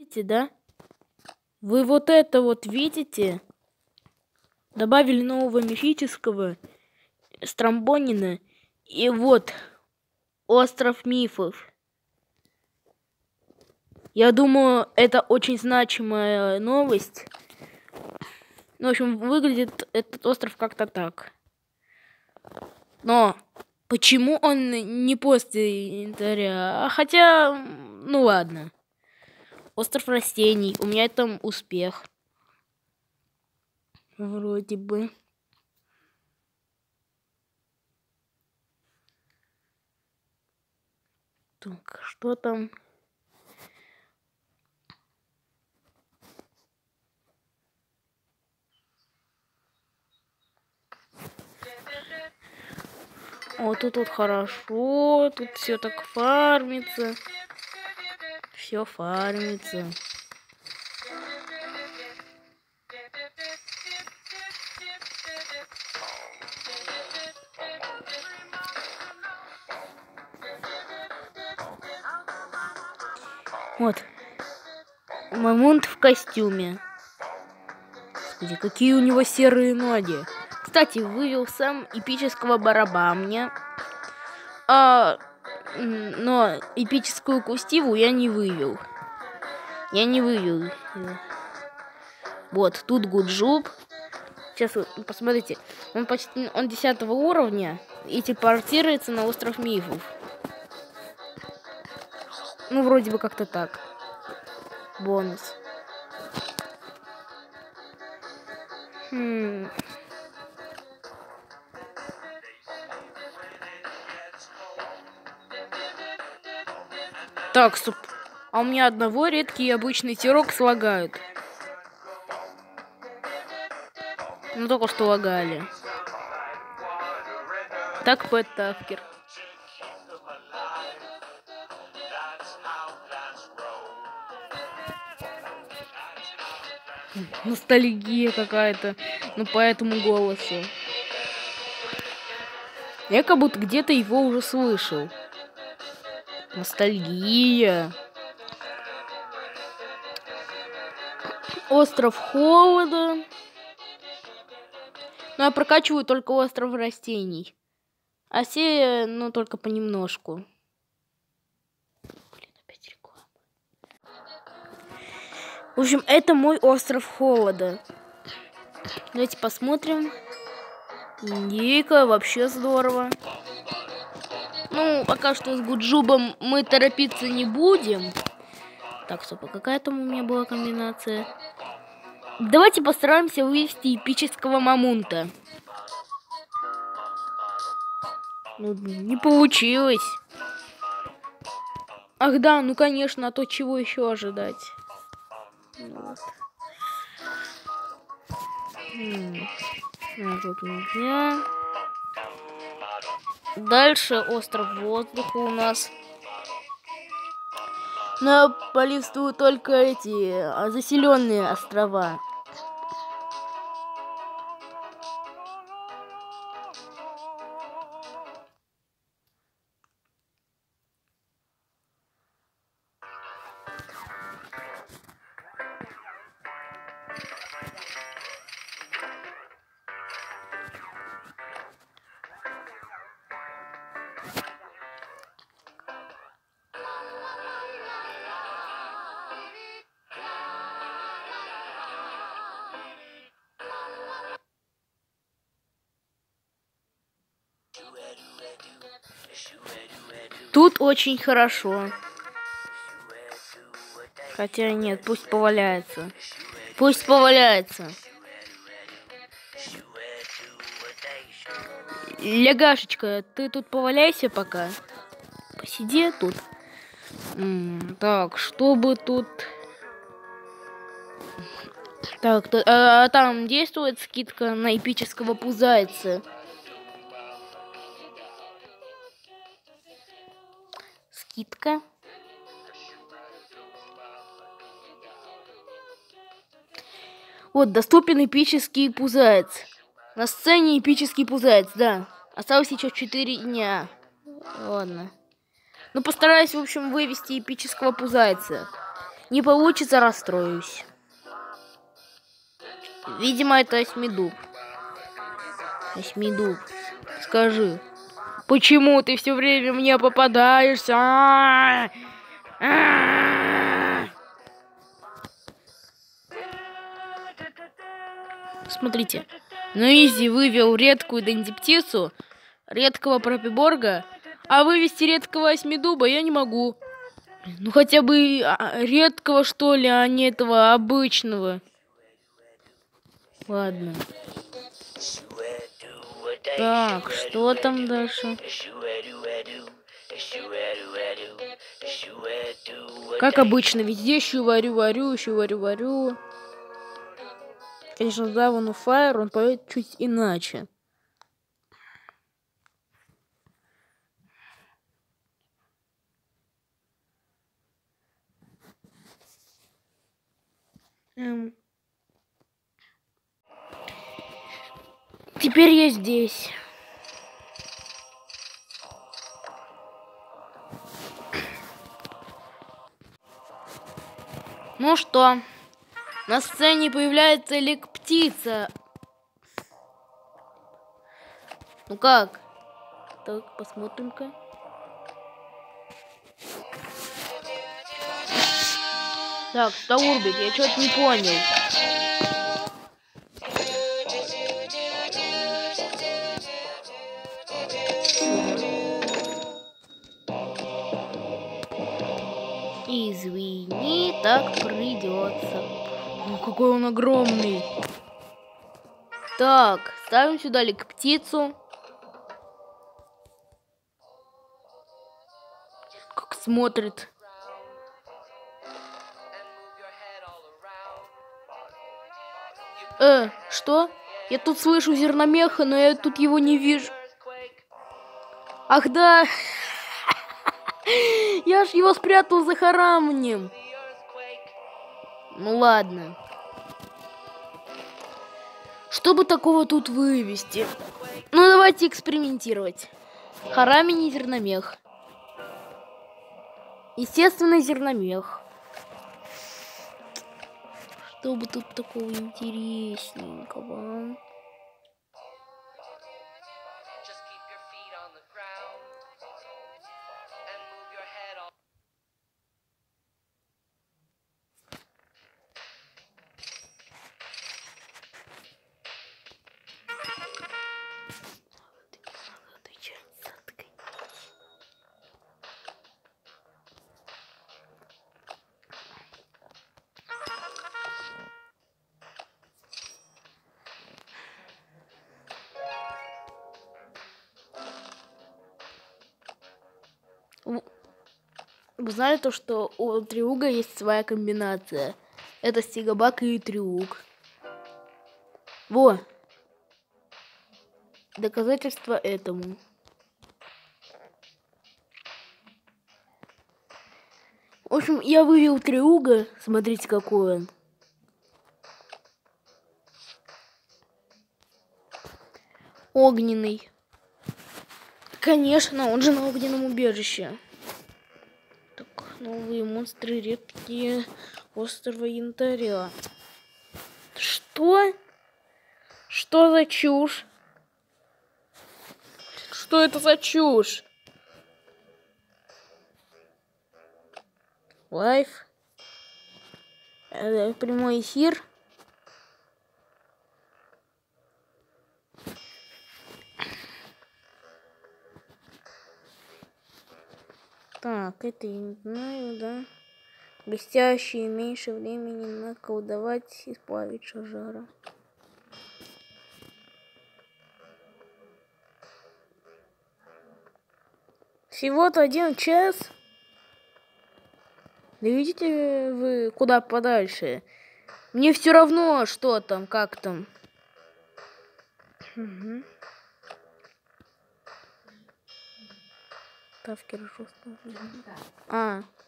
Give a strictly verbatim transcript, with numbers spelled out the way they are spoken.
Видите, да? Вы вот это вот видите? Добавили нового мифического Стромбонина. И вот остров мифов. Я думаю, это очень значимая новость. Ну, в общем, выглядит этот остров как-то так. Но почему он не после инвентаря? Хотя, ну ладно. Остров растений. У меня там успех. Вроде бы. Так, что там? Вот тут вот хорошо, тут все так фармится. Все фармится. Вот. Мамонт в костюме. Господи, какие у него серые ноги. Кстати, вывел сам эпического барабамня. А, но эпическую Кустиву я не вывел. Я не вывел. Вот, тут Гуджуб. Сейчас вы посмотрите. Он почти он десятого уровня и телепортируется на остров мифов. Ну, вроде бы как-то так. Бонус. Хм. Так, стоп. А у меня одного редкий и обычный тирок слагают. Ну, только что лагали. Так, Пэт Тавкер. Ностальгия какая-то, ну, по этому голосу. Я как будто где-то его уже слышал. Ностальгия. Остров холода. Но я прокачиваю только остров растений. А все, ну, только понемножку. Блин, опять реклама. В общем, это мой остров холода. Давайте посмотрим. Индейка, вообще здорово. Ну, пока что с Гуджубом мы торопиться не будем. Так, стоп, а какая там у меня была комбинация? Давайте постараемся вывести эпического мамонта. Ну, не получилось. Ах да, ну конечно, а то чего еще ожидать? Вот. А тут нельзя. Дальше остров воздуха у нас. Но полистывают только эти заселенные острова. Тут очень хорошо. Хотя нет, пусть поваляется. Пусть поваляется. Лягашечка, ты тут поваляйся пока. Посиди тут. М-м, так, чтобы тут... Так, то, а, там действует скидка на эпического пузайца. Скидка. Вот, доступен эпический пузаец. На сцене эпический пузаец, да. Осталось еще четыре дня. Ладно. Ну, постараюсь, в общем, вывести эпического пузайца. Не получится, расстроюсь. Видимо, это осьмидуб. Осьмидуб, скажи, почему ты все время мне попадаешься? А-а-а! А-а-а! Смотрите, Нуизи вывел редкую дендиптису, редкого пропиборга, а вывести редкого осьмидуба я не могу. Ну хотя бы редкого, что ли, а не этого обычного. Ладно. Так, что там дальше? Как обычно, везде щу-варю-варю, щу-варю-варю. Конечно, да, вон у Fire, он поет чуть иначе. Эм. Теперь я здесь. Ну что, на сцене появляется лик-птица. Ну как? Так, посмотрим-ка. Так, Таурбик, я что-то не понял. Извини, так придется. Ну, какой он огромный. Так, ставим сюда лик-птицу. Как смотрит. Э, что? Я тут слышу зерномеха, но я тут его не вижу. Ах да! Я ж его спрятал за харамнем. Ну ладно. Что бы такого тут вывести? Ну давайте экспериментировать. Харамень и зерномех. Естественный зерномех. Что бы тут такого интересненького? Вы знали то, что у Триуга есть своя комбинация? Это Стигобак и Триуг. Во! Доказательство этому. В общем, я вывел Триуга. Смотрите, какой он. Огненный. Конечно, он же на огненном убежище. Так, новые монстры редкие острова янтаря. Что? Что за чушь? Что это за чушь? Лайф. Прямой эфир. Так, это я не знаю, да. Блестящие, меньше времени наколдовать и сплавить шажара. Всего-то один час. Да видите вы куда подальше. Мне все равно, что там, как там. Угу. Ставки жестко. А.